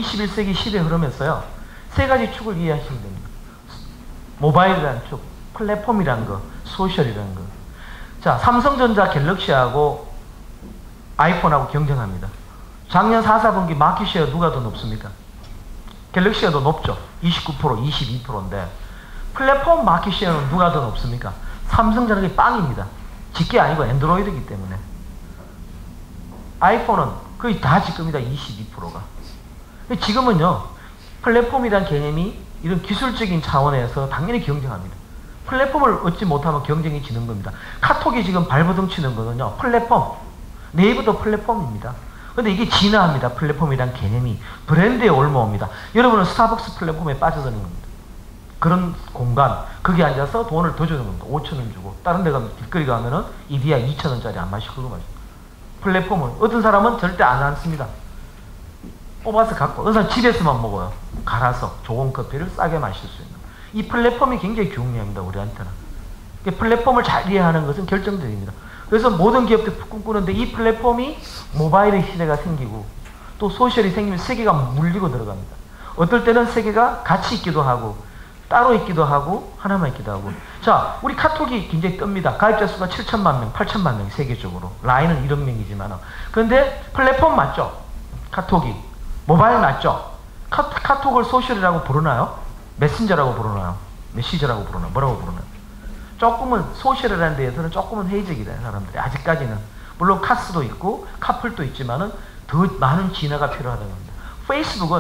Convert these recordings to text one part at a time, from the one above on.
21세기 시대에 흐르면서요. 세 가지 축을 이해하시면 됩니다. 모바일이라는 축, 플랫폼이라는 거, 소셜이라는 거. 자, 삼성전자 갤럭시하고 아이폰하고 경쟁합니다. 작년 4, 4분기 마켓 쉐어 누가 더 높습니까? 갤럭시가 더 높죠. 29%, 22%인데 플랫폼 마켓 쉐어는 누가 더 높습니까? 삼성전자가 빵입니다. 직계 아니고 엔드로이드이기 때문에. 아이폰은 거의 다 지금이다. 22%가. 지금은요. 플랫폼이란 개념이 이런 기술적인 차원에서 당연히 경쟁합니다. 플랫폼을 얻지 못하면 경쟁이 지는 겁니다. 카톡이 지금 발버둥 치는 거는요. 플랫폼. 네이버도 플랫폼입니다. 근데 이게 진화합니다. 플랫폼이란 개념이. 브랜드에 올라옵니다. 여러분은 스타벅스 플랫폼에 빠져드는 겁니다. 그런 공간, 거기 앉아서 돈을 더 주는 겁니다. 5,000원 주고. 다른 데 가면, 길거리 가면은 이디야 2,000원짜리 안 마시고 그거 마시고. 플랫폼을. 어떤 사람은 절대 안 앉습니다. 뽑아서 갖고. 어떤 사람은 집에서만 먹어요. 갈아서 좋은 커피를 싸게 마실 수 있는. 이 플랫폼이 굉장히 중요합니다. 우리한테는. 플랫폼을 잘 이해하는 것은 결정적입니다. 그래서 모든 기업들이 꿈꾸는데 이 플랫폼이 모바일의 시대가 생기고 또 소셜이 생기면 세계가 물리고 들어갑니다. 어떨 때는 세계가 같이 있기도 하고 따로 있기도 하고 하나만 있기도 하고. 자, 우리 카톡이 굉장히 뜹니다. 가입자 수가 7천만 명, 8천만 명 세계적으로. 라인은 1억 명이지만. 그런데 플랫폼 맞죠? 카톡이. 모바일 맞죠? 카톡을 소셜이라고 부르나요? 메신저라고 부르나요? 메시저라고 부르나요? 뭐라고 부르나요? 조금은 소셜이라는 데에서는 조금은 회의적이다. 사람들이 아직까지는. 물론 카스도 있고 카플도 있지만은 더 많은 진화가 필요하다는 겁니다. 페이스북은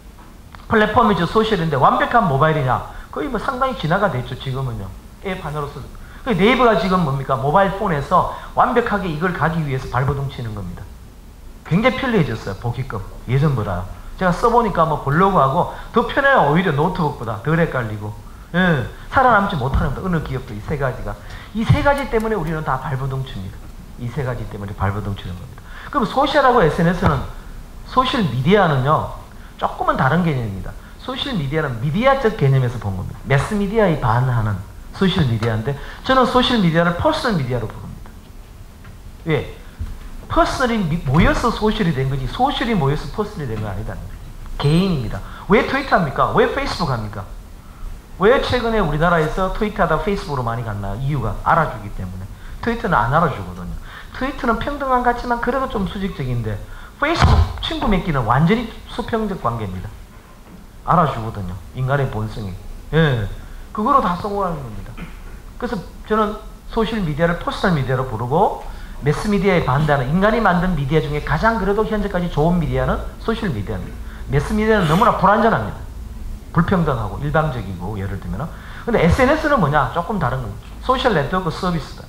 플랫폼이죠. 소셜인데 완벽한 모바일이냐? 거의 뭐 상당히 진화가 됐죠. 지금은요. 앱 하나로서. 네이버가 지금 뭡니까? 모바일 폰에서 완벽하게 이걸 가기 위해서 발버둥 치는 겁니다. 굉장히 편리해졌어요. 보기끔. 예전보다. 제가 써보니까 뭐 블로그하고 더 편해요. 오히려 노트북보다. 덜 헷갈리고. 예, 살아남지 못하는 겁니다. 어느 기업도 이 세 가지가. 이 세 가지 때문에 우리는 다 발버둥 칩니다. 이 세 가지 때문에 발버둥 치는 겁니다. 그럼 소셜하고 SNS는, 소셜 미디어는요, 조금은 다른 개념입니다. 소셜 미디어는 미디어적 개념에서 본 겁니다. 매스 미디어에 반하는 소셜 미디어인데, 저는 소셜 미디어를 퍼스널 미디어로 부릅니다. 왜? 퍼스널이 모여서 소셜이 된 거지, 소셜이 모여서 퍼스널이 된 건 아니다. 개인입니다. 왜 트위터 합니까? 왜 페이스북 합니까? 왜 최근에 우리나라에서 트위터하다 페이스북으로 많이 갔나요? 이유가 알아주기 때문에. 트위터는 안 알아주거든요. 트위터는 평등한 것 같지만 그래도 좀 수직적인데 페이스북 친구 맺기는 완전히 수평적 관계입니다. 알아주거든요. 인간의 본성이. 예, 그거로 다 성공하는 겁니다. 그래서 저는 소셜 미디어를 퍼스널 미디어로 부르고 매스 미디어에 반대하는, 인간이 만든 미디어 중에 가장 그래도 현재까지 좋은 미디어는 소셜 미디어입니다. 매스 미디어는 너무나 불완전합니다. 불평등하고 일방적이고, 예를 들면. 근데 SNS는 뭐냐? 조금 다른 겁니다. 소셜 네트워크 서비스다.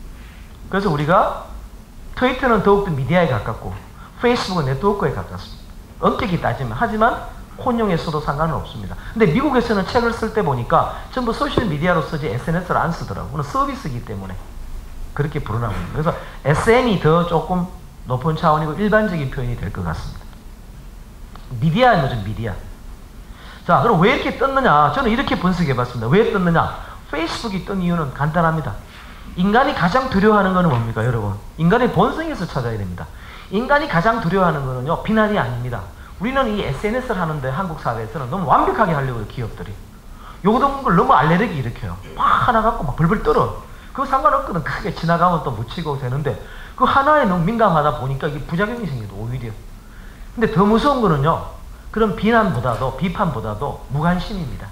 그래서 우리가 트위터는 더욱더 미디어에 가깝고 페이스북은 네트워크에 가깝습니다. 엄격히 따지면. 하지만 혼용에서도 상관은 없습니다. 근데 미국에서는 책을 쓸 때 보니까 전부 소셜 미디어로 쓰지 SNS를 안 쓰더라고요. 그건 서비스이기 때문에 그렇게 부르나 봅니다. 그래서 SN이 더 조금 높은 차원이고 일반적인 표현이 될 것 같습니다. 미디어는 뭐죠? 미디어. 자, 그럼 왜 이렇게 떴느냐? 저는 이렇게 분석해 봤습니다. 왜 떴느냐? 페이스북이 뜬 이유는 간단합니다. 인간이 가장 두려워하는 것은 뭡니까, 여러분? 인간의 본성에서 찾아야 됩니다. 인간이 가장 두려워하는 것은요, 비난이 아닙니다. 우리는 이 SNS를 하는데 한국 사회에서는 너무 완벽하게 하려고 해요, 기업들이. 요런 걸 너무 알레르기 일으켜요. 막 하나 갖고 막 벌벌 떨어. 그거 상관없거든. 크게 지나가면 또 묻히고 되는데, 그 하나에 너무 민감하다 보니까 이게 부작용이 생겨요, 오히려. 근데 더 무서운 거는요, 그런 비난보다도, 비판보다도 무관심입니다.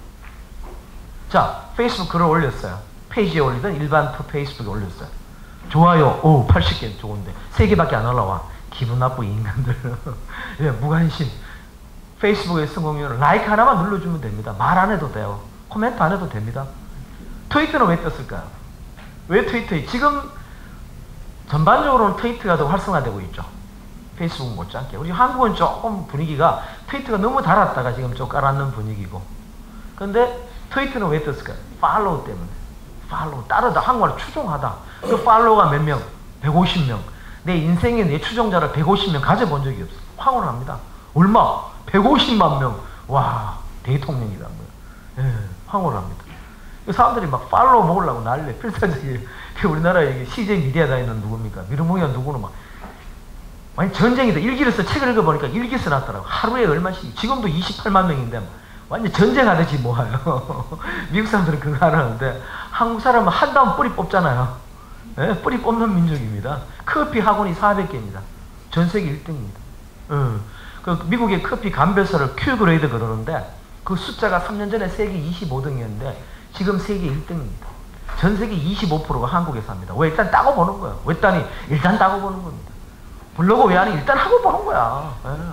자, 페이스북 글을 올렸어요. 페이지에 올리든 일반 페이스북에 올렸어요. 좋아요, 오, 80개 좋은데 3개밖에 안 올라와. 기분 나쁘고 인간들. 예, 무관심. 페이스북의 성공률은 라이크 하나만 눌러주면 됩니다. 말 안 해도 돼요. 코멘트 안 해도 됩니다. 트위터는 왜 떴을까요? 왜 트위터에? 지금 전반적으로는 트위터가 더 활성화되고 있죠. 페이스북 못지않게. 우리 한국은 조금 분위기가, 트위터가 너무 달았다가 지금 좀 깔아앉는 분위기고. 근데 트위터는 왜 떴을까요? 팔로우 때문에. 팔로우. 따르다. 한국말로 추종하다. 그 팔로우가 몇 명? 150명. 내 인생에 내 추종자를 150명 가져본 적이 없어. 황홀합니다. 얼마? 150만 명. 와, 대통령이라는 거예요. 예, 황홀합니다. 사람들이 막 팔로우 먹으려고 난리. 필사적인 우리나라에 CJ 미디어 다니는 누굽니까? 미르몽이가 누구는 막 완전 전쟁이다. 일기를 써. 책을 읽어보니까 일기 써놨더라고. 하루에 얼마씩. 지금도 28만 명인데 완전 전쟁하듯이 모아요. 미국 사람들은 그거 안 하는데 한국 사람은 한다면 뿌리 뽑잖아요. 네? 뿌리 뽑는 민족입니다. 커피 학원이 400개입니다. 전 세계 1등입니다. 그 미국의 커피 감별사를 Q 그레이드 그러는데 그 숫자가 3년 전에 세계 25등이었는데 지금 세계 1등입니다. 전 세계 25%가 한국에서 합니다. 왜? 일단 따고 보는 거예요. 왜 따니? 일단 따고 보는 겁니다. 블로그 왜 하니? 일단 하고 보는 거야.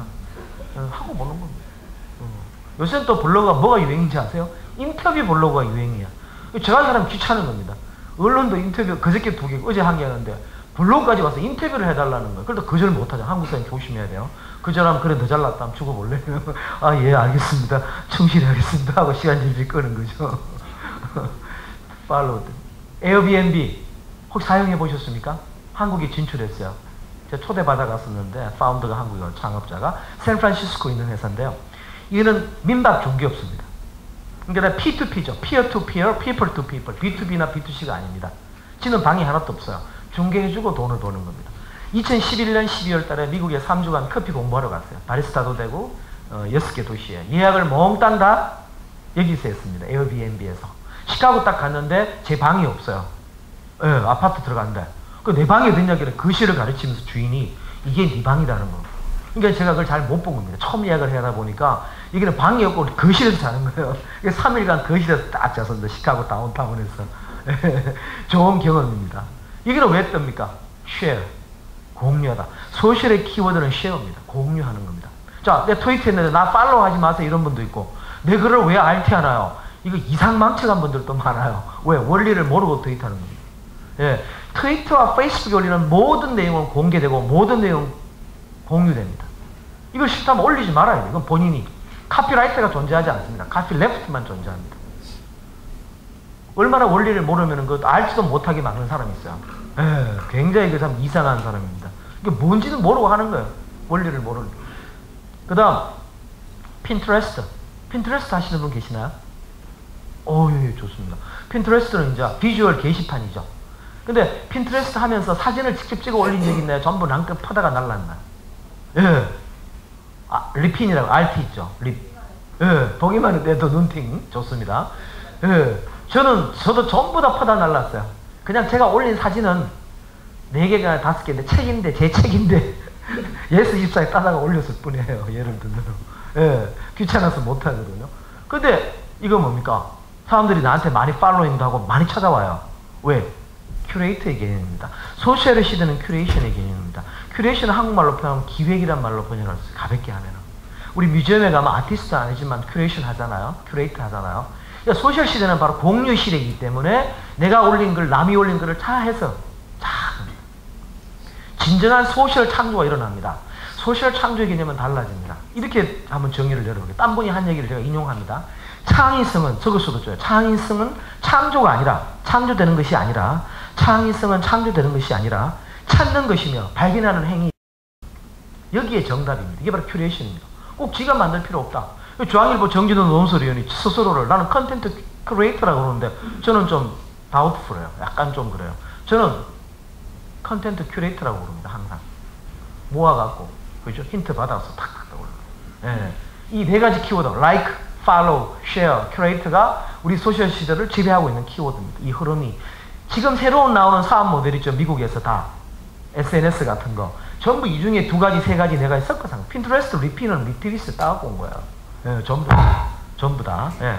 하고 보는 겁니다. 요새는 또 블로그가 뭐가 유행인지 아세요? 인터뷰 블로그가 유행이야. 저 같은 사람 귀찮은 겁니다. 언론도 인터뷰 그저께 2개, 어제 1개 하는데 블로그까지 와서 인터뷰를 해달라는 거예요. 그래도 거절 못하죠. 한국 사람 조심해야 돼요. 그 사람 그래 더 잘났다 하면 죽어볼래? 아, 예, 알겠습니다. 충실히 하겠습니다 하고 시간 질질 끄는 거죠. 팔로우. 에어비앤비 혹시 사용해 보셨습니까? 한국에 진출했어요. 제가 초대받아 갔었는데 파운더가 한국이고 창업자가 샌프란시스코에 있는 회사인데요. 이거는 민박 중개업소입니다. 그러니까 P2P죠. Peer to peer, people to people. B2B나 B2C가 아닙니다. 지는 방이 하나도 없어요. 중개해주고 돈을 버는 겁니다. 2011년 12월 달에 미국에 3주간 커피 공부하러 갔어요. 바리스타도 되고 6개 도시에. 예약을 몽땅 다 여기서 했습니다. 에어비앤비에서. 시카고 딱 갔는데 제 방이 없어요. 예, 아파트 들어갔는데 내 방이 어딨냐길래 거실을 가르치면서 주인이 이게 네 방이라는 거. 그러니까 제가 그걸 잘 못 본 겁니다. 처음 예약을 하다 보니까 이게 방이 없고 거실에서 자는 거예요. 3일간 거실에서 딱 잤습니다. 시카고 다운타운에서. 좋은 경험입니다. 이게 왜 뜹니까? share. 공유하다. 소셜의 키워드는 share입니다. 공유하는 겁니다. 자, 내 트위터 했는데 나 팔로우 하지 마세요. 이런 분도 있고. 내 글을 왜 RT 하나요? 이거 이상망측한 분들도 많아요. 왜? 원리를 모르고 트윗하는 겁니다. 예. 트위터와 페이스북에 올리는 모든 내용은 공개되고 모든 내용은 공유됩니다. 이걸 싫다면 올리지 말아야 돼요. 이건 본인이. 카피라이터가 존재하지 않습니다. 카피레프트만 존재합니다. 얼마나 원리를 모르면 그것도 알지도 못하게 막는 사람이 있어요. 예, 굉장히 그 사람 이상한 사람입니다. 이게 뭔지는 모르고 하는 거예요. 원리를 모르는. 그 다음 핀트레스트. 핀트레스트 하시는 분 계시나요? 예, 좋습니다. 핀트레스트는 이제 비주얼 게시판이죠. 근데 핀트레스트 하면서 사진을 직접 찍어 올린 적 있나요? 전부 랑끝 퍼다가 날랐나요? 예. 리핀이라고 RT 있죠. 예. 보기만 해도 눈팅 좋습니다. 예. 저도 전부 다 퍼다 날랐어요. 그냥 제가 올린 사진은 4개가 5개인데 책인데 제 책인데 예스24에 따다가 올렸을 뿐이에요. 예를 들면. 예. 귀찮아서 못하거든요. 근데 이거 뭡니까? 사람들이 나한테 많이 팔로잉도 하고 많이 찾아와요. 왜? 큐레이터의 개념입니다. 소셜의 시대는 큐레이션의 개념입니다. 큐레이션은 한국말로 표현하면 기획이란 말로 번역할 수 있어요. 가볍게 하면은. 우리 뮤지엄에 가면 아티스트 아니지만 큐레이션 하잖아요. 큐레이터 하잖아요. 그러니까 소셜 시대는 바로 공유 시대이기 때문에 내가 올린 글, 남이 올린 글을 다 해서 진정한 소셜 창조가 일어납니다. 소셜 창조의 개념은 달라집니다. 이렇게 한번 정의를 내려볼게요. 딴 분이 한 얘기를 제가 인용합니다. 창의성은, 적었어도 줘요. 창의성은 창조가 아니라, 창조되는 것이 아니라, 창의성은 창조되는 것이 아니라 찾는 것이며 발견하는 행위. 여기에 정답입니다. 이게 바로 큐레이션입니다. 꼭 지가 만들 필요 없다. 중앙일보 정진훈 논설위원이 스스로를 나는 컨텐트 크리에이터라고 그러는데 저는 좀 다우트풀해요. 약간 좀 그래요. 저는 컨텐트 큐레이터라고 부릅니다. 항상. 모아갖고 그죠? 힌트 받아서 탁탁 떠올려요. 예. 이 4가지 키워드 like, follow, share, curate가 우리 소셜 시대를 지배하고 있는 키워드입니다. 이 흐름이 지금 새로운 나오는 사업 모델 있죠. 미국에서 다 SNS 같은 거 전부 이 중에 2가지, 3가지, 4가지 섞어서 핀트레스트, 리피는 리트리스 따갖고 온 거예요. 예, 전부 다. 예.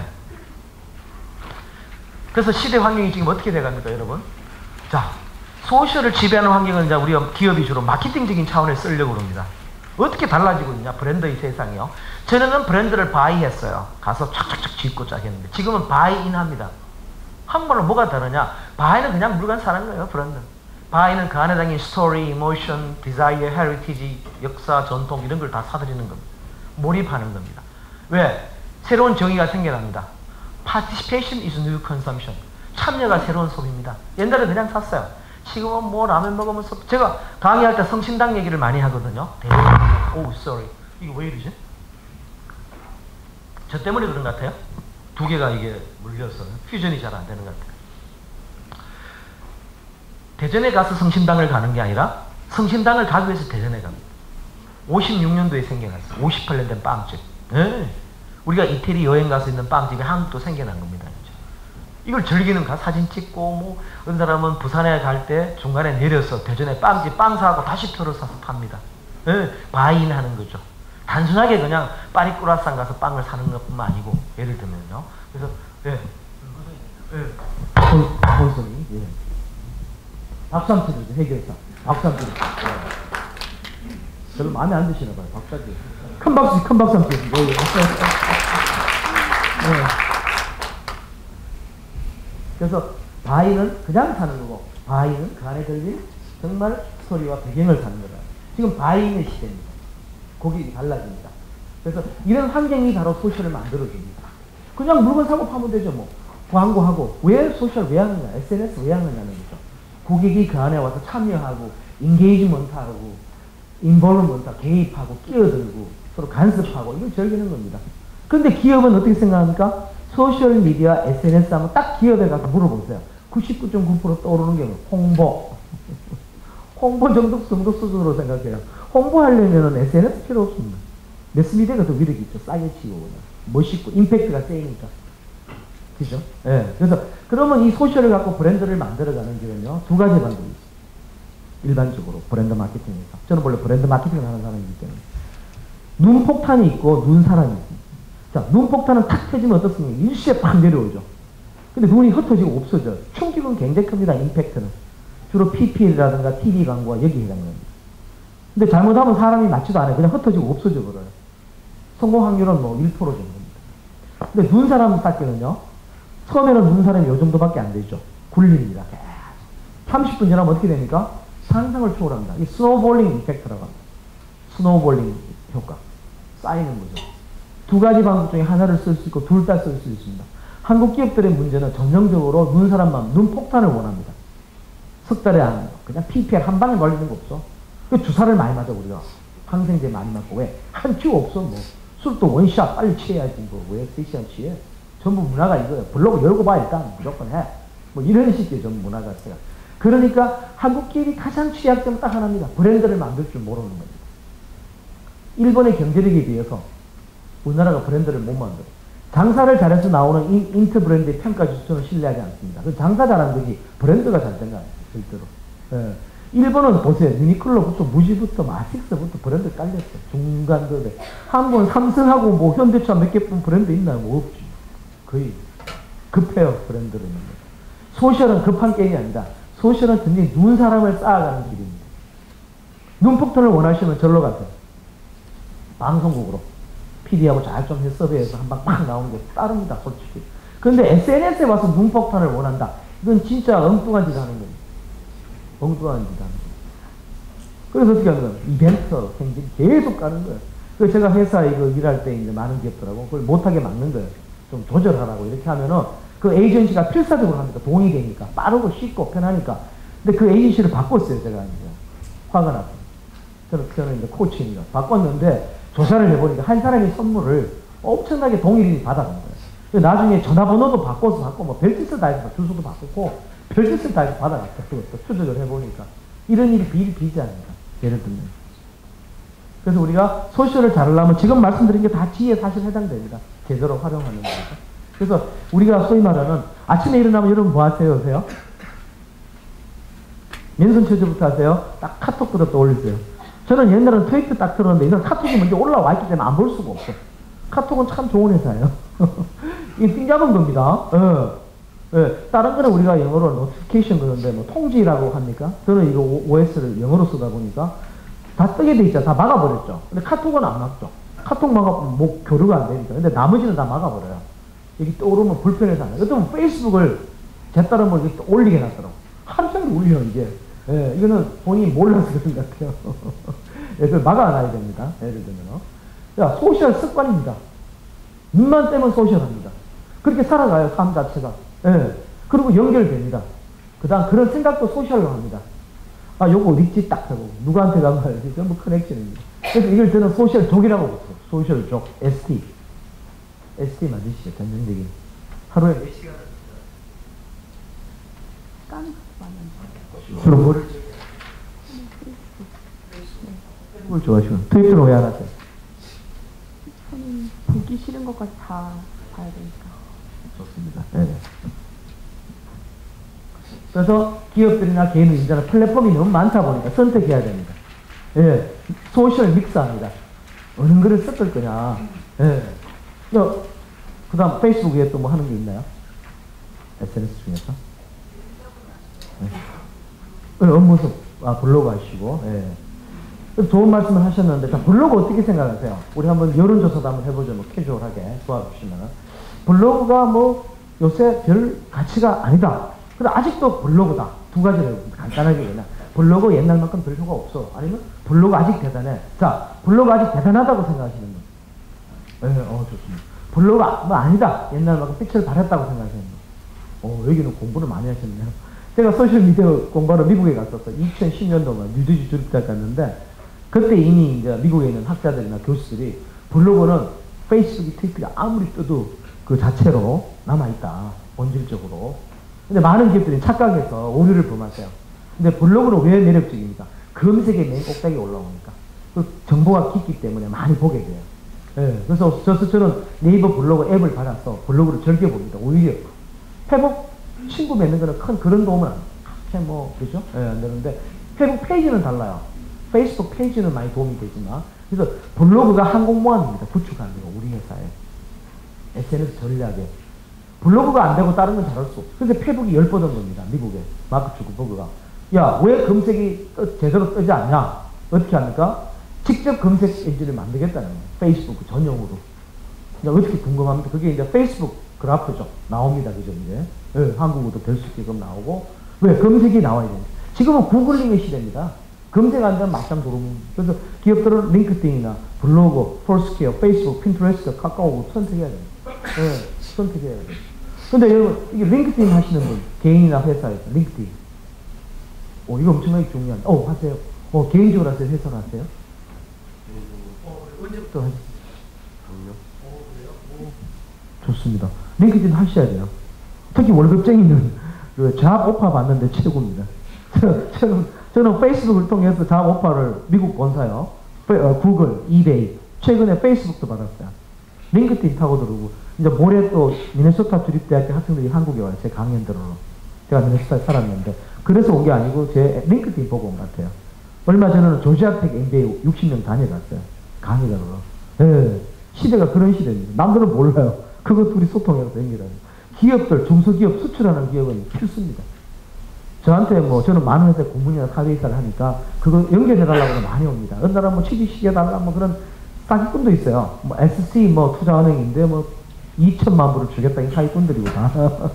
그래서 시대 환경이 지금 어떻게 돼갑니까, 여러분? 자, 소셜을 지배하는 환경은 이제 우리 기업이 주로 마케팅적인 차원에 쓰려고 합니다. 어떻게 달라지고 있냐, 브랜드의 세상이요. 전에는 브랜드를 바이했어요. 가서 착착착 짚고 짝 했는데 지금은 바이인 합니다. 한국말로 뭐가 다르냐? 바이는 그냥 물건 사는 거예요, 브랜드. 바이는 그 안에 담긴 스토리, 이모션, 디자이어, 헤리티지, 역사, 전통 이런 걸 다 사들이는 겁니다. 몰입하는 겁니다. 왜? 새로운 정의가 생겨납니다. Participation is new consumption. 참여가 새로운 소비입니다. 옛날에 그냥 샀어요. 지금은 뭐 라면 먹으면서 제가 강의할 때 성심당 얘기를 많이 하거든요. 오, sorry. 이거 왜 이러지? 저 때문에 그런 것 같아요. 2개가 이게 물려서 퓨전이 잘 안 되는 것 같아요. 대전에 가서 성심당을 가는 게 아니라 성심당을 가기 위해서 대전에 갑니다. 56년도에 생겨났어요. 58년 된 빵집. 네. 우리가 이태리 여행 가서 있는 빵집이 한국도 생겨난 겁니다. 이걸 즐기는 가 사진 찍고 뭐 어떤 사람은 부산에 갈 때 중간에 내려서 대전에 빵집 빵 사고 다시 표를 사서 팝니다. 네. 바인 하는 거죠. 단순하게 그냥 파리꾸라상 가서 빵을 사는 것뿐만 아니고 예를 들면요. 그래서 예. 박원순이 예. 박수 한번 쳐주죠. 해결사. 박수 한번 쳐주죠. 별로 마음에 안 드시나 봐요. 박수 한번 큰 박수 한번 쳐주죠. 예. 그래서 바위는 그냥 사는 거고 바위는 그 안에 들린 정말 스토리와 배경을 사는 거다. 지금 바위의 시대입니다. 고객이 달라집니다. 그래서 이런 환경이 바로 소셜을 만들어줍니다. 그냥 물건 사고 파면 되죠. 뭐 광고하고 왜 소셜 왜 하느냐, SNS 왜 하느냐는 거죠. 고객이 그 안에 와서 참여하고 인게이지먼트하고 인볼브먼트 개입하고 끼어들고 서로 간섭하고 이걸 즐기는 겁니다. 근데 기업은 어떻게 생각합니까? 소셜미디어, SNS 하면 딱 기업에 가서 물어보세요. 99.9% 떠오르는 게 홍보. 홍보 정도 수준으로 생각해요. 홍보하려면 SNS 필요 없습니다. 매스미디어가 더 위력이 있죠. 싸게 치고 그냥. 멋있고 임팩트가 세니까. 그죠? 예. 네. 그래서 그러면 이 소셜을 갖고 브랜드를 만들어가는 길은요. 두 가지 방법이 있어요. 일반적으로 브랜드 마케팅에서. 저는 원래 브랜드 마케팅을 하는 사람이기 때문에. 눈폭탄이 있고 눈사람이 있습니다. 자, 눈폭탄은 탁 터지면 어떻습니까? 일시에 팍 내려오죠. 근데 눈이 흩어지고 없어져요. 충격은 굉장히 큽니다. 임팩트는. 주로 PPL이라든가 TV 광고가 여기에 해당됩니다. 근데 잘못하면 사람이 맞지도 않아요. 그냥 흩어지고 없어져 버려요. 성공 확률은 뭐 1% 정도입니다. 근데 눈사람 쌓기는요. 처음에는 눈사람이 요 정도밖에 안 되죠. 굴립니다. 30분 지나면 어떻게 됩니까? 상상을 초월합니다. 이 스노우볼링 이펙트라고 합니다. 스노우볼링 효과. 쌓이는 거죠. 두 가지 방법 중에 하나를 쓸 수 있고 둘 다 쓸 수 있습니다. 한국 기업들의 문제는 전형적으로 눈사람만 눈폭탄을 원합니다. 석 달에 하는 거. 그냥 PPL 한 방에 걸리는 거 없어. 그 주사를 많이 맞아 우리가. 항생제 많이 맞고 왜? 한 큐 없어 뭐. 술도 원샷 빨리 취해야지 뭐. 왜 3시간 취해? 전부 문화가 이거예요. 블로그 열고 봐 일단 무조건 해. 뭐 이런 식의 전부 문화가 있어요. 그러니까 한국 기업이 가장 취약점은 딱 하나입니다. 브랜드를 만들 줄 모르는 겁니다. 일본의 경제력에 비해서 우리나라가 브랜드를 못 만들어. 장사를 잘해서 나오는 인트 브랜드의 평가 지수는 신뢰하지 않습니다. 그 장사 잘하는 거지 브랜드가 잘 된 거 아니에요. 절대로. 예. 일본은 보세요. 유니클로부터 무지부터 마틱스부터 브랜드 깔렸어요. 중간급에. 한국은 삼성하고 뭐 현대차 몇 개뿐 브랜드 있나요? 뭐 없지. 거의 급해요. 브랜드를. 소셜은 급한 게임이 아니다. 소셜은 굉장히 눈 사람을 쌓아가는 길입니다. 눈폭탄을 원하시면 절로 가세요. 방송국으로. PD하고 잘 좀 섭외해서 한 방 막 나오는 게 따릅니다. 솔직히. 그런데 SNS에 와서 눈폭탄을 원한다. 이건 진짜 엉뚱한 짓 하는 겁니다. 엉뚱한 짓 하는 거예요. 그래서 어떻게 하는 거예요? 이벤트, 행진 계속 가는 거예요. 그래서 제가 회사에 이거 일할 때 이제 많은 기업들하고 그걸 못하게 막는 거예요. 좀 조절하라고 이렇게 하면은 그 에이전시가 필사적으로 합니다. 동의 되니까. 빠르고 쉽고 편하니까. 근데 그 에이전시를 바꿨어요. 제가 이제. 화가 났어요. 저는 이제 코치입니다. 바꿨는데 조사를 해보니까 한 사람이 선물을 엄청나게 동일인이 받아간 거예요. 나중에 전화번호도 바꿔서 뭐 별짓을 다 해서 주소도 바꾸고 별짓을 다 해서 받아갔다. 그것도 추적을 해보니까 이런 일이 비일비재합니다. 예를 들면. 그래서 우리가 소셜을 잘 하려면 지금 말씀드린 게 다 지혜에 사실 해당됩니다. 제대로 활용하는 거죠. 그래서 우리가 소위 말하는 아침에 일어나면 여러분 뭐 하세요? 요새요? 맨손 체조부터 하세요? 딱 카톡부터 떠올리세요. 저는 옛날에는 트위터 딱 틀었는데 이런 카톡이 먼저 올라와 있기 때문에 안 볼 수가 없어. 카톡은 참 좋은 회사예요. 이게 삥 잡은 겁니다. 다른 거는 우리가 영어로 노티피케이션 그러는데 뭐 통지라고 합니까? 저는 이거 OS를 영어로 쓰다 보니까 다 뜨게 돼 있잖아. 다 막아버렸죠. 근데 카톡은 안 막죠. 카톡 막아보면 뭐 교류가 안 되니까. 근데 나머지는 다 막아버려요. 여기 떠오르면 불편해서 안 해요. 어쩌면 페이스북을 제 딸은 뭐 이렇게 올리게 놨더라고. 하루 종일 올려, 이게. 예, 이거는 본인이 몰라서 그런 것 같아요. 예, 그걸 막아놔야 됩니다. 예를 들면. 야, 소셜 습관입니다. 눈만 떼면 소셜합니다. 그렇게 살아가요, 삶 자체가. 예. 그리고 연결됩니다. 그 다음 그런 생각도 소셜로 합니다. 아, 요거 어딨지? 딱 하고. 누구한테 가봐야지. 전부 커넥션입니다. 그래서 이걸 저는 소셜 족이라고 붙어요. 소셜 족. ST. ST 맞으시죠? 전형적인. 하루에 몇 시간을 주로 뭐를 페이스북을 좋아하시고 트위터는 왜 안 하세요? 저는 보기 싫은 것까지 다 봐야 되니까. 좋습니다. 네. 그래서 기업들이나 개인은 이제는 플랫폼이 너무 많다 보니까 선택해야 됩니다. 예. 소셜 믹스합니다. 어느 거를 섞을 거냐. 예. 그 다음 페이스북 외에 또 뭐 하는 게 있나요? SNS 중에서? 예. 업무서, 블로그 하시고, 예. 좋은 말씀을 하셨는데, 자, 블로그 어떻게 생각하세요? 우리 한번 여론조사도 한번 해보죠. 뭐, 캐주얼하게 도와주시면. 블로그가 뭐, 요새 별 가치가 아니다. 근데 아직도 블로그다. 두 가지를 간단하게 그냥. 블로그 옛날만큼 별 효과 없어. 아니면 블로그 아직 대단해. 자, 블로그 아직 대단하다고 생각하시는 분. 좋습니다. 블로그 뭐 아니다. 옛날만큼 빛을 발했다고 생각하시는 분. 여기는 공부를 많이 하셨네요. 제가 소셜미디어 공부하러 미국에 갔었어요. 2010년도에 뉴저지 주립대학 갔는데, 그때 이미 이제 미국에 있는 학자들이나 교수들이 블로그는 페이스북이 트위터가 아무리 떠도 그 자체로 남아있다. 본질적으로. 근데 많은 기업들이 착각해서 오류를 범하세요. 근데 블로그는 왜 매력적입니까? 검색의 맨 꼭대기에 올라오니까. 그 정보가 깊기 때문에 많이 보게 돼요. 예, 그래서 저는 네이버 블로그 앱을 받아서 블로그를 즐겨봅니다. 오히려. 페북 친구 맺는 거는 큰 그런 도움은 그죠? 예, 안 되는데, 페북 페이지는 달라요. 페이스북 페이지는 많이 도움이 되지만, 그래서 블로그가 항공모함입니다. 구축하는 거, 우리 회사에. SNS 전략에. 블로그가 안 되고 다른 건 잘할 수 없어. 근데 페북이 10번 온 겁니다. 미국에. 마크 주크버그가. 야, 왜 검색이 제대로 뜨지 않냐? 어떻게 합니까? 직접 검색 엔진을 만들겠다는 거예요. 페이스북 전용으로. 어떻게 궁금합니까? 그게 이제 페이스북 그래프죠. 나옵니다. 그죠, 이제. 네, 한국어도 될 수 있게끔 나오고. 왜? 검색이 나와야 됩니다. 지금은 구글링의 시대입니다. 검색 안 되면 막상 도루묵. 그래서 기업들은 링크드인이나 블로그, 폴스퀘어, 페이스북, 핀트레스트, 카카오북 선택해야 됩니다. 네, 선택해야 돼요. 근데 여러분, 이게 링크드인 하시는 분, 개인이나 회사에서, 링크드인. 이거 엄청나게 중요합니다. 하세요. 개인적으로 하세요? 회사로 하세요? 언제부터 하셨어요? 그래요? 좋습니다. 링크드인 하셔야 돼요. 특히 월급쟁이는 그 잡 오파 받는데 최고입니다. 저는 페이스북을 통해서 잡 오파를 미국 본사요. 구글, 이베이, 최근에 페이스북도 받았어요. 링크드인 타고 들어오고, 이제 모레 또 미네소타 주립대학교 학생들이 한국에 와요. 제 강연 들으러. 제가 미네소타에 살았는데, 그래서 온 게 아니고 제 링크드인 보고 온 것 같아요. 얼마 전에는 조지아텍 MBA 60명 다녀갔어요. 강의 들으러. 예, 시대가 그런 시대입니다. 남들은 몰라요. 그거 둘이 소통해서 연결하는. 기업들, 중소기업, 수출하는 기업은 필수입니다. 저한테 저는 많은 회사에 공문이나 사회이사를 하니까 그거 연결해달라고 많이 옵니다. 어느 나라 취직시켜달라 그런 사기꾼도 있어요. SC 투자은행인데 2천만 불을 주겠다 이 사기꾼들이고 다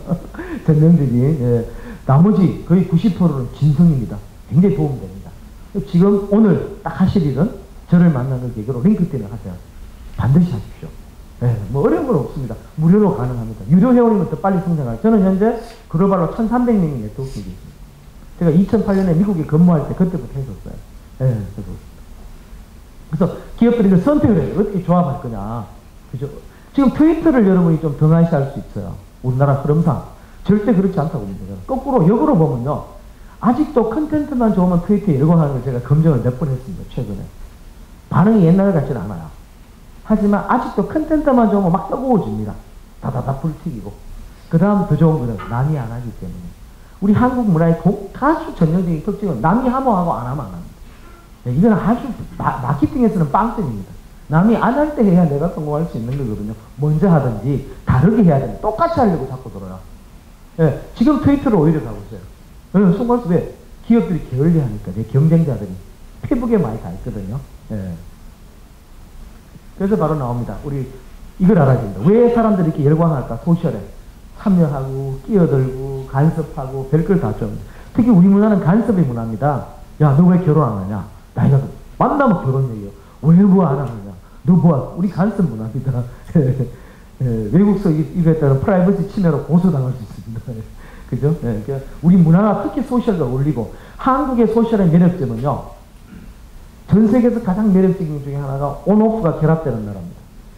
전명들이. 예. 나머지 거의 90%는 진성입니다. 굉장히 도움됩니다. 지금 오늘 딱 하실 일은 저를 만나는 계기로 링크드인을 하세요. 반드시 하십시오. 예, 어려운 건 없습니다. 무료로 가능합니다. 유료 회원이면 더 빨리 성장할. 저는 현재 글로벌로 1,300명이 네트워킹이 있습니다. 제가 2008년에 미국에 근무할 때 그때부터 했었어요. 예, 그래서 기업들이 선택을 해요. 어떻게 조합할 거냐. 그죠? 지금 트위터를 여러분이 좀 등한시할 수 있어요. 우리나라 흐름상. 절대 그렇지 않다고 봅니다. 거꾸로 역으로 보면요. 아직도 컨텐츠만 좋으면 트위터에 열광하는 걸 제가 검증을 몇 번 했습니다. 최근에. 반응이 옛날 같지는 않아요. 하지만 아직도 컨텐츠만 좋으면 막 뜨거워집니다. 다다다 불튀기고. 그 다음 더 좋은 거는 남이 안 하기 때문에. 우리 한국 문화의 가수 전형적인 특징은 남이 하면 하고 안 하면 안 합니다. 네, 이건 아주 마케팅에서는 빵점입니다. 남이 안 할 때 해야 내가 성공할 수 있는 거거든요. 먼저 하든지 다르게 해야 되는데 똑같이 하려고 자꾸 들어요. 예, 지금 트위터로 오히려 가고 있어요. 예, 송관수 왜? 기업들이 게을리하니까 내 경쟁자들이 페북에 많이 가 있거든요. 예. 그래서 바로 나옵니다. 우리 이걸 알아야 됩니다. 왜 사람들이 이렇게 열광할까? 소셜에 참여하고 끼어들고 간섭하고 별걸 다 좀. 특히 우리 문화는 간섭의 문화입니다. 야, 너 왜 결혼 안 하냐? 나이가 만나면 결혼 얘기요. 왜 뭐 안 하느냐? 너 뭐? 우리 간섭 문화입니다. 외국서 이거에 따른 프라이버시 침해로 고소당할 수 있습니다. 그죠? 그러니까 우리 문화가 특히 소셜과 어울리고, 한국의 소셜의 매력점은요, 전 세계에서 가장 매력적인 중에 하나가 온오프가 결합되는 나라입니다.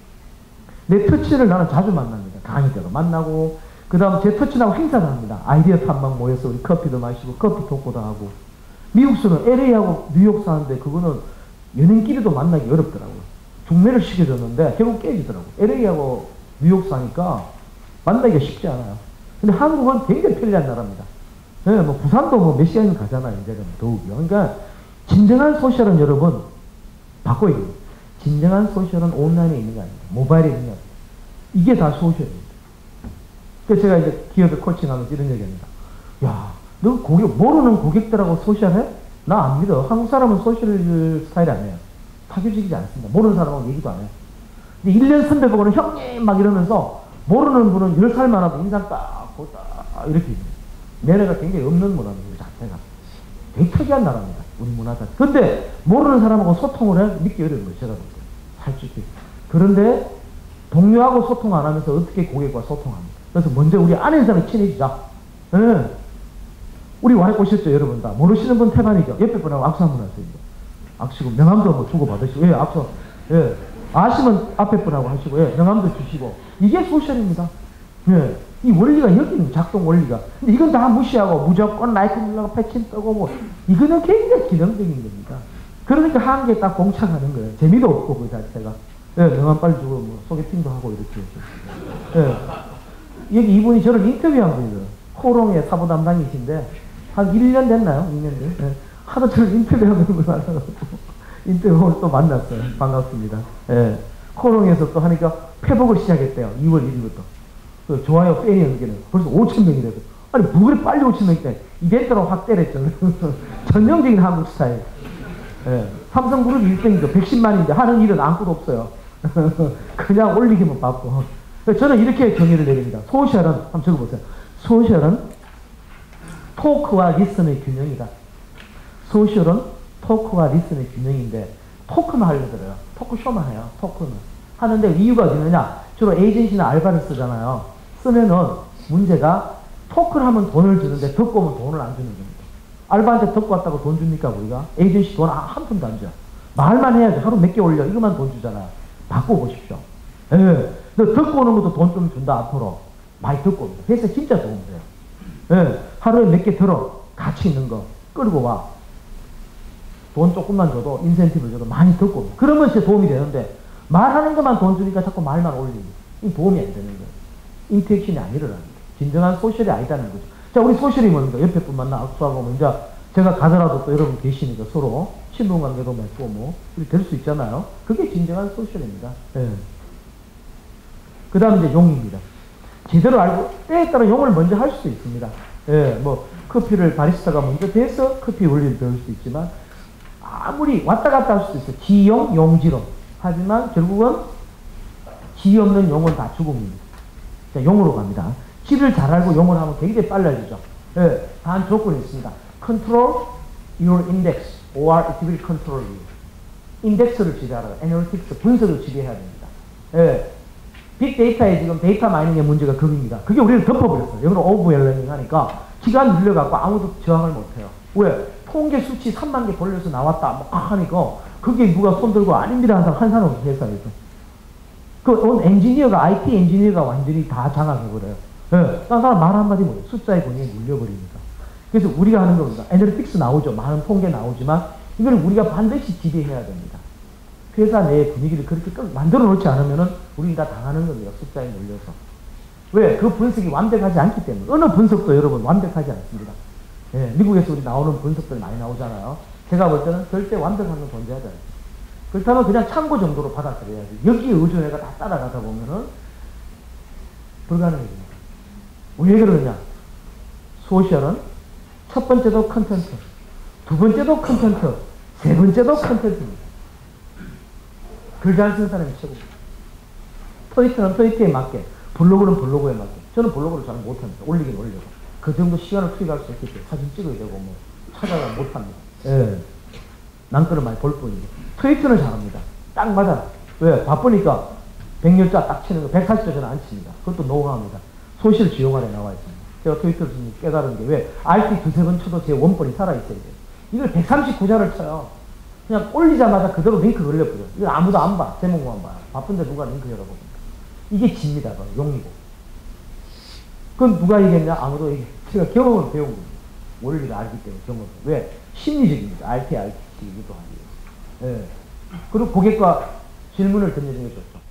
내 터치를 나는 자주 만납니다. 강의대로 만나고, 그 다음 제 터치라고 행사를 합니다. 아이디어 탐방 모여서 우리 커피도 마시고 커피 토크도 하고. 미국서는 LA하고 뉴욕 사는데 그거는 연인끼리도 만나기 어렵더라고요. 중매를 시켜줬는데 결국 깨지더라고요. LA하고 뉴욕 사니까 만나기가 쉽지 않아요. 근데 한국은 굉장히 편리한 나라입니다. 예, 뭐 부산도 뭐 몇 시간이면 가잖아요. 이제는 더욱요. 그러니까 진정한 소셜은 여러분 바꿔야 돼요. 진정한 소셜은 온라인에 있는 게 아닙니다. 모바일에 있는 게 아닙니다. 이게 다 소셜입니다. 그래서 제가 이제 기업에 코칭하면서 이런 얘기합니다. 야, 너 모르는 고객들하고 소셜해? 나 안 믿어. 한국 사람은 소셜 스타일이 아니에요. 파격적이지 않습니다. 모르는 사람하고 얘기도 안 해요. 근데 1년 선배 보고는 형님 막 이러면서 모르는 분은 10살만 하고 인상 딱 보다 이렇게 있어요. 매너가 굉장히 없는 문화입니다. 그 자체가. 되게 특이한 나라입니다. 우리 문화가. 근데 모르는 사람하고 소통을 해? 믿기 어려운 거예요. 제가 볼 때. 솔직히. 그런데 동료하고 소통 안 하면서 어떻게 고객과 소통합니까? 그래서 먼저 우리 아는 사람이 친해지자. 네. 우리 와이프 오셨죠, 여러분 다. 모르시는 분 태반이죠. 옆에 분하고 악수 한번 하세요. 악수고 명함도 한번 주고 받으시고, 예, 악수. 예. 아시면 앞에 분하고 하시고, 예, 명함도 주시고. 이게 소셜입니다. 예. 이 원리가 여기는 작동 원리가. 근데 이건 다 무시하고 무조건 라이크 눌러고 패친 뜨고 뭐 이거는 굉장히 기능적인 겁니다. 그러니까 한계에 딱 봉착하는 거예요. 재미도 없고 그 자체가. 예, 명함 빨리 주고 뭐 소개팅도 하고 이렇게. 예. 여기 이분이 저를 인터뷰한 분이에요. 코롱의 사부 담당이신데 한 1년 됐나요? 2년 된. 예. 하도 저를 인터뷰하는 분 많아가지고 인터뷰를 또 만났어요. 반갑습니다. 예. 코롱에서 또 하니까 회복을 시작했대요. 2월 1일부터. 그 좋아요 팬이 연계는 벌써 5,000명이래요. 아니 뭐 그래 빨리 5,000명이 돼. 이벤트로 확 때렸죠. 전형적인 한국 스타일. 예. 삼성그룹 1등이죠. 110만인데 하는 일은 아무것도 없어요. 그냥 올리기만 바쁘고. 저는 이렇게 정의를 내립니다. 소셜은 한번 적어보세요. 소셜은 토크와 리슨의 균형이다. 소셜은 토크와 리슨의 균형인데 토크만 하려들어요. 토크쇼만 해요. 토크는. 하는데 이유가 어디 있느냐. 주로 에이전시나 알바를 쓰잖아요. 쓰면은 문제가 토크를 하면 돈을 주는데 듣고 오면 돈을 안 주는 겁니다. 알바한테 듣고 왔다고 돈 줍니까 우리가? 에이전시 돈 한 푼도 안 줘요. 말만 해야지. 하루 몇 개 올려. 이것만 돈 주잖아요. 바꿔보십시오. 예. 너 듣고 오는 것도 돈 좀 준다 앞으로. 많이 듣고 옵니다. 회사에 진짜 도움 돼요. 예. 하루에 몇 개 들어. 가치 있는 거 끌고 와. 돈 조금만 줘도 인센티브를 줘도 많이 듣고 옵니다. 그러면 진짜 도움이 되는데 말하는 것만 돈 주니까 자꾸 말만 올리고 이 도움이 안 되는 거예요. 인터랙션이 안 일어나는 거예요. 진정한 소셜이 아니다는 거죠. 자, 우리 소셜이 뭡니까? 옆에 분 만나 악수하고 뭐 이제 제가 가더라도 또 여러분 계시니까 서로 친분관계도 맺고 뭐 이렇게 될 수 있잖아요. 그게 진정한 소셜입니다. 예. 그 다음 이제 용입니다. 제대로 알고 때에 따라 용을 먼저 할 수도 있습니다. 예, 뭐 커피를 바리스타가 먼저 돼서 커피 원리를 배울 수도 있지만 아무리 왔다 갔다 할 수도 있어요. 지용, 용지론. 하지만 결국은 지 없는 용은 다 죽음입니다. 자, 용으로 갑니다. 지를 잘 알고 용을 하면 굉장히 빨라지죠. 예, 단 조건이 있습니다. Control your index or it will control you. 인덱스를 지배하라. 애널리틱스, 분석을 지배해야 됩니다. 예, 빅데이터에 지금 데이터 마이닝의 문제가 그겁니다. 그게 우리를 덮어버렸어요. 여기는 오버웰러밍 하니까 기간 늘려갖고 아무도 저항을 못해요. 왜? 통계 수치 3만 개 벌려서 나왔다 뭐 하니까 그게 누가 손들고 아닙니다 한 사람 없어 회사에서. 그 엔지니어가 IT 엔지니어가 완전히 다 장악해버려요. 예, 딴 사람 말 한마디 못해요. 숫자의 권위에 물려버리니까. 그래서 우리가 하는 겁니다. 애널리틱스 나오죠. 많은 통계 나오지만 이걸 우리가 반드시 지배해야 됩니다. 회사 내 분위기를 그렇게 만들어 놓지 않으면은 우리는 다 당하는 겁니다. 숫자에 물려서. 왜? 그 분석이 완벽하지 않기 때문에. 어느 분석도 여러분 완벽하지 않습니다. 예, 미국에서 우리 나오는 분석들 많이 나오잖아요. 제가 볼 때는 절대 완벽한 건 존재하지 않아요. 그렇다면 그냥 참고 정도로 받아들여야지. 여기에 의존해가 다 따라가다 보면은 불가능해집니다. 왜 그러느냐? 소셜은 첫 번째도 컨텐츠, 두 번째도 컨텐츠, 세 번째도 컨텐츠입니다. 글 잘 쓰는 사람이 최고입니다. 트위터는 트위터에 맞게, 블로그는 블로그에 맞게. 저는 블로그를 잘 못합니다. 올리긴 올려도. 그 정도 시간을 투입할 수 있기 때문에 사진 찍어야 되고 뭐 찾아가 못합니다. 예. 남들은 많이 볼 뿐이지. 트위터는 잘합니다. 딱 맞아. 왜? 바쁘니까 100열자 딱 치는 거 140자 저는 안 칩니다. 그것도 노하우입니다. 소셜 지용안에 나와 있습니다. 제가 트위터를 깨달은 게 왜? RT 두세 번 쳐도 제 원본이 살아있어야 돼요. 이걸 139자를 쳐요. 그냥 올리자마자 그대로 링크 걸려버려요. 이거 아무도 안 봐. 제목만 봐요. 바쁜데 누가 링크 열어봅니까? 이게 집니다. 용이고. 그건 누가 얘기했냐? 아무도 얘기. 제가 경험을 배운 겁니다. 원리를 알기 때문에 경험을. 왜? 심리적입니다. RT, RT이기도 하고요. 예. 그리고 고객과 질문을 던져주는 게 좋죠.